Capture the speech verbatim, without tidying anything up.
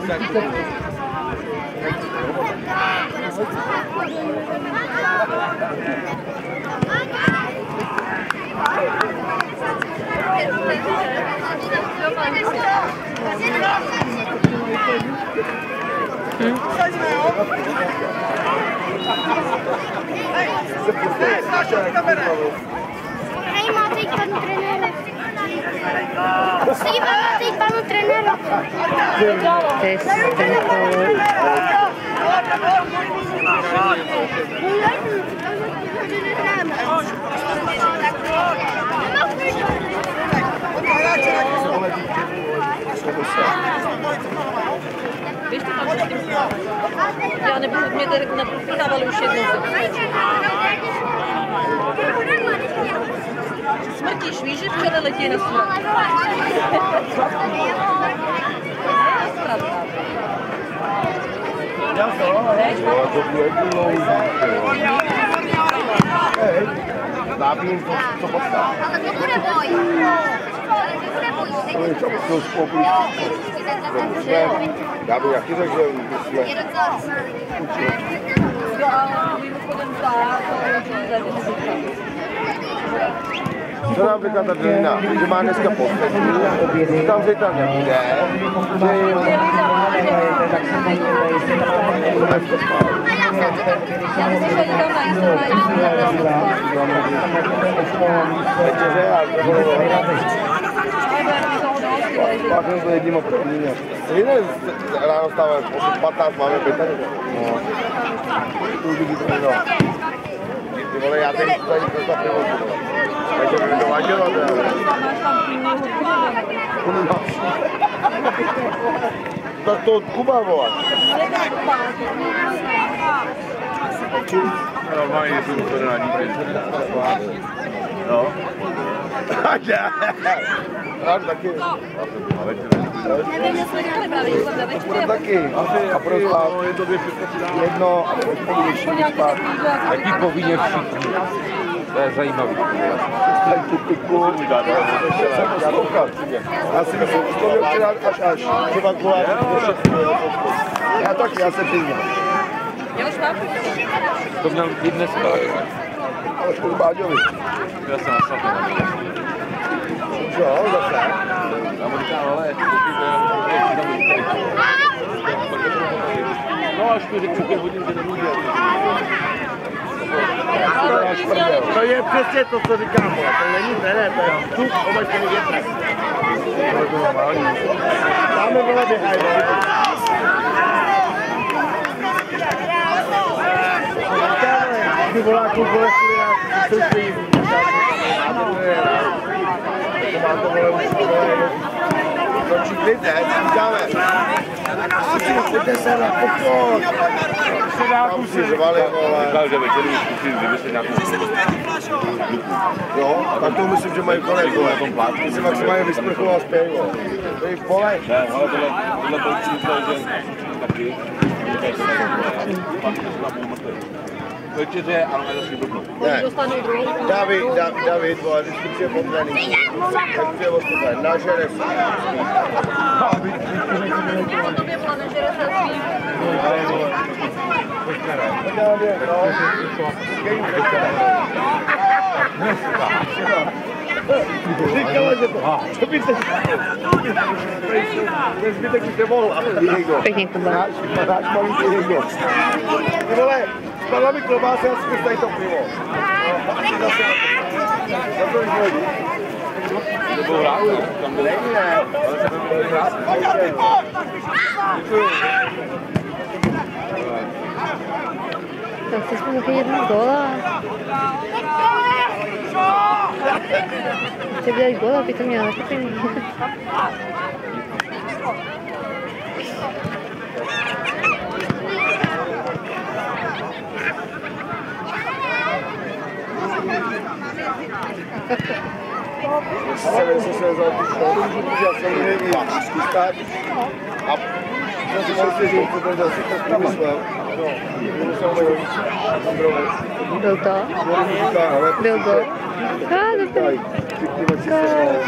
Hej, máte jít panu trenéru. Musí máte jít panu trenéru. Test kontrolu. Víš, to tam se s tím já nebudu, mě tady napíchávali už jednou. Smrtíš, víš, že včera letí na smrt. Nábím to, co postav. Ale to bude boj. Ale to bude boj. To je čo, to spolu. Já bych jaký řekl, že jsme... Je docela. Mimochodem tak, Co například ta Drina, že má dneska poslední, tam se tam nebude, že je... Večeře a to bylo pak jsme to jedním obchodní. Jiné ráno stáváme, patnáct máme pět. Tu lidi to no. Ty vole, já teď tady to tak nemohu. Takže mi to vadilo teda. Tak to od Kuba volat. Normálně jsem to rádi. No. Tak taky. Bude taky. A pro jedno a pro všichni spát. Taky povinně všichni. To je zajímavý. Tak tu piku. Já si myslím, že to měl přidat až až. Třeba kulát. Já taky, já se přijím. To měl být dneska. Ale škodu Báďovi. Já jsem na svatě. Jo, zase. Já mu říkám, ale no až mi řeknu pět hodin, že nemůžu. To je přesně to, co říkám, to není trenér, to je vstup omačený větrek. To je normální. Dáme vole běhaj, ty voláků bolestili na soustředí. To mám to vole už točí klid, ne? Říkáme. Pojďte se na pokoj. Tam si řvali, vole. Říkal, že večer už musí vymyslet nějakou jo, tak to myslím, že mají konec, vole. Ty si maximálně vysprchul a spěj, vole. To je v pole. Ne, ale tohle, tohle poučí to, že taky. Večeře, ale zase blbno. Ne, David, David, David, vole, vždycky přijde po tréninku. Tak přijde od tebe, nažere se. Já to byla nežere se svým. Říkala, že to, co by se ten zbytek už nemohl, ale Diego. Pěkně to bylo. Náš malý Diego. Ty vole, spadla mi klobáse a zkus tady to pivo. Zase, za to už hodí. To bylo ráno, tam bylo. Není, ne. Ale se to bylo krásné. Děkuji. Tak si jsme taky jednou góla. Chci dělat góla, by to měla nakupení. Zase se vzal tu škodu, já jsem neví, zkuskat. A já si myslím, že to ten zase tak nemyslel. Byl to? Byl gól? Ah, dobrý.